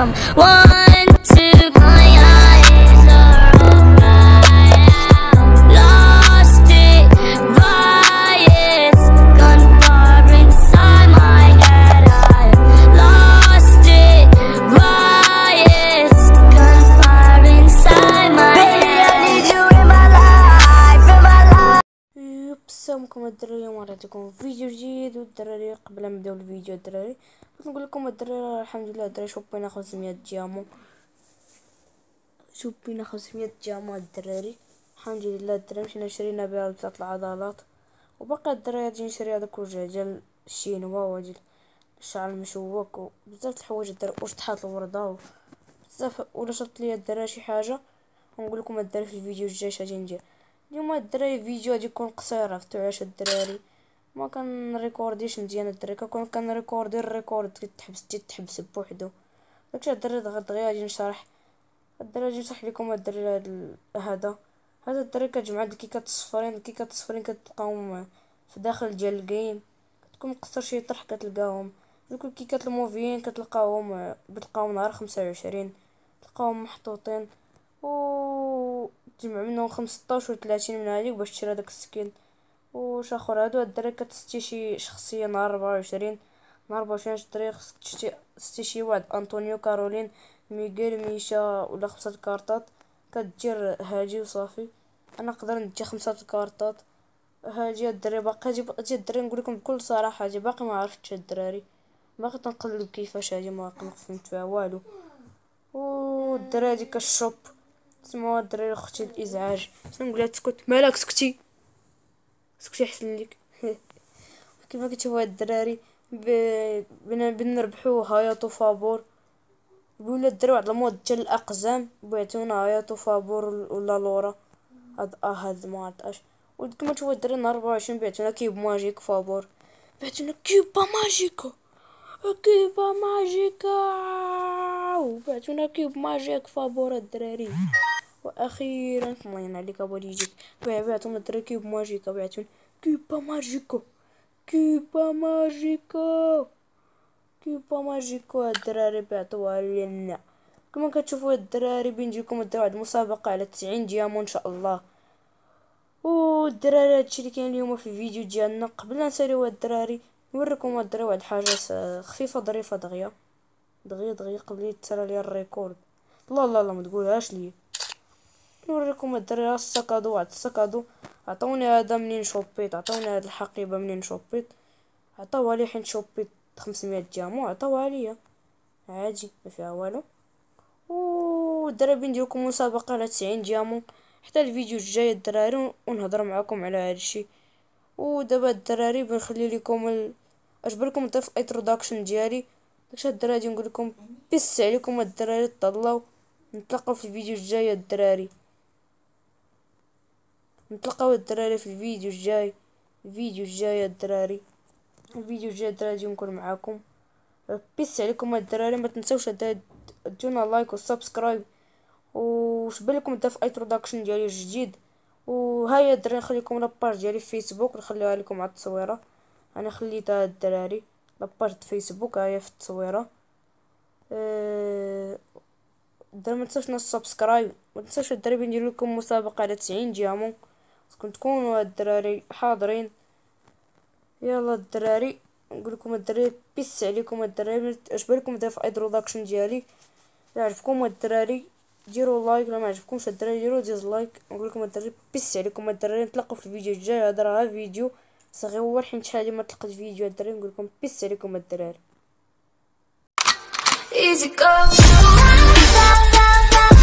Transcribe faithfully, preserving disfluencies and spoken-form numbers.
come. One, two, my eyes are open. Lost it, bias, gunfire inside my head. I lost it, bias, gunfire inside my head. Baby, I need you in my life, in my life. يبسمكم الدراري، اليوم غنعطيكم فيديو جديد. والدراري قبل ما نبداو الفيديو الدراري بغيت نقول لكم الدراري الحمد لله الدراري شوبينا خمسمية ديامون، شوبينا خمسمية ديامون الدراري الحمد لله الدراري. مشينا شرينا بها بزاف العضلات، وباقي الدراري غادي نشري هذاك الوجه ديال الشينوا وديال الشعر المشوك وبزاف د الحوايج الدراري، وشطحات الورده بزاف. ولا شرط ليا الدراري شي حاجه ونقول لكم الدراري في الفيديو الجاي اش غادي ندير. اليوم الدراري فيديو غادي يكون قصير، عرفتو علاش الدراري ما كنريكورديش مزيان الدراري، كنكون كنريكوردي الريكورد كتحبس تتحبس بوحدو. داكشي الدراري دغيا غادي نشرح الدراري، غادي نشرح لكم الدراري هاد هذا هذا الدراري كتجمع هاد الكيكات الصفرين. الكيكات الصفرين كتلقاهم في داخل ديال الجيم، كتكون مقصر شي طرح كتلقاهم. دوك الكيكات الموفيين كتلقاهم بتلقاهم نهار خمسة وعشرين، تلقاهم محطوطين و تجمع منهم خمسطاش و ثلاثين من هذيك باش تشري هذاك السكين. واش اخر هادو الدراري كتستي شي شخصيه نهار أربعة وعشرين، نهار أربعة وعشرين الدراري خصك تشتي تستي شي واحد انطونيو كارولين ميغيل ميشا ولا خمسة الكارطات، كدير هاجي وصافي. انا نقدر ندي خمسة الكارطات هاجي الدراري. باقي هاجي باقي الدراري نقول لكم بكل صراحه هاجي باقي ما عرفتش الدراري، باقي تنقلب كيفاش هاجي ما فهمت فيها والو. والدراري هادي كالشوب تسمعوا الدراري اختي الازعاج نقولها تسكت مالك سكتي سكتي احسن لك. كيما كتشوفوا هاد الدراري بنربحو هاياتو فابور، بولا الدراري واحد المود ديال الاقزام بيعطيونا هاياتو فابور ولا لورا هاد اه هاد ما عرفتش. وكما تشوفوا الدراري نهار أربعة وعشرين بيعطيونا كيوب ماجيك فابور، بيعطيونا كيوبا ماجيكا كيوبا ماجيكا وبعتونا كيوب ماجيك فابور الدراري. واخيرا الله عليك ابو يجيك بعتونا الدراري كيوب ماجيكا، بعتونا كيوبا ماجيكا كيوبا ماجيكا كيوبا ماجيكا الدراري بعتوها لنا. كما كتشوفوا الدراري بنديركم الدراري واحد المسابقه على تسعين ديامون ان شاء الله. والدراري هادشي اللي كاين اليوم في الفيديو ديالنا. قبل لا نساليو الدراري نوريكم الدراري واحد الحاجه خفيفه ظريفه دغيا دغيا دغيا قبل يتسرى ليا الريكورد. لا لا لا ما تقولهاش لي. نوريكم الدراري السكادو واحد السكادو عطوني هذا منين شوبيت، عطوني هاد الحقيبه منين شوبيت، عطاوها لي حيت شوبيت خمسمية ديامون عطاوها ليا عادي ما فيها والو. والدراري نديركم مسابقه على تسعين ديامون حتى الفيديو الجاي الدراري ونهضر معكم على هادشي. ودابا الدراري بنخلي لكم ال... اجبركم نضيف الانتروداكشن ديالي. داكشي الدراري نقول لكم بيس عليكم الدراري تطلعوا. نتلاقاو في الفيديو الجاي الدراري، نتلاقاو الدراري في الفيديو الجاي الفيديو الجاي الدراري الفيديو الجاي الدراري نكون معاكم. بيس عليكم الدراري، ما تنساوش ديونا لايك وسبسكرايب وشبان لكم داف انتروداكشن ديالي جديد. وهيا الدراري نخليكم لاباج ديالي في فيسبوك نخليها لكم على التصويره، انا خليتها الدراري لاباج فيسبوك هاهي في التصويره. أه... الدراري ما تنساوش السبسكرايب، ما تنساوش الدراري ندير لكم مسابقه على تسعين ديامون خصكم تكونوا الدراري حاضرين. يلا الدراري نقول لكم الدراري بيس عليكم الدراري. اجبركم داف انتروداكشن ديالي، الا عجبكم الدراري ديروا لايك، لو ما عجبكمش الدراري ديروا ديزلايك. نقول لكم الدراري بيس عليكم الدراري. نتلاقاو في الفيديو الجاي. هذا راه فيديو صغير حيت شحال ما تلقيت فيديو الدراري. نقول لكم بيس عليكم الدراري. Easy go.